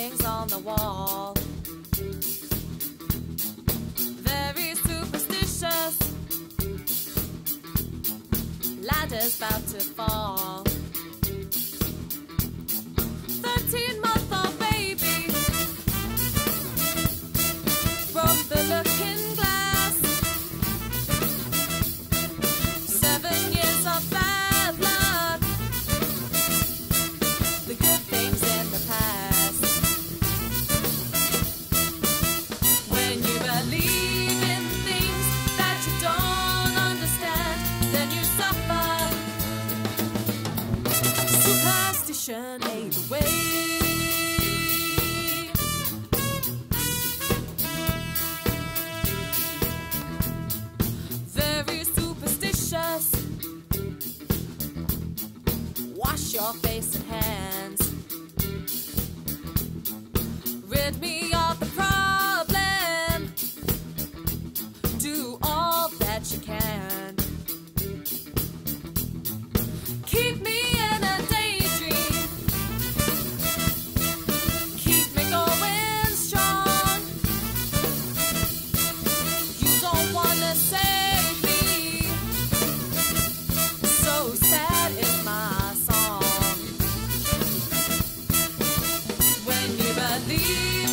paintings on the wall. Very superstitious. Ladder's about to fall. 13-month-old baby broke the looking glass. 7 years of bad luck. The good things in the past. When you believe in things that you don't understand, then you suffer. Superstition ain't the way. Very superstitious. Wash your face and hands. Rid me of the problem. Do all that you can. Keep me in a daydream. Keep me going strong. You don't wanna save me. So sad is my song. When you believe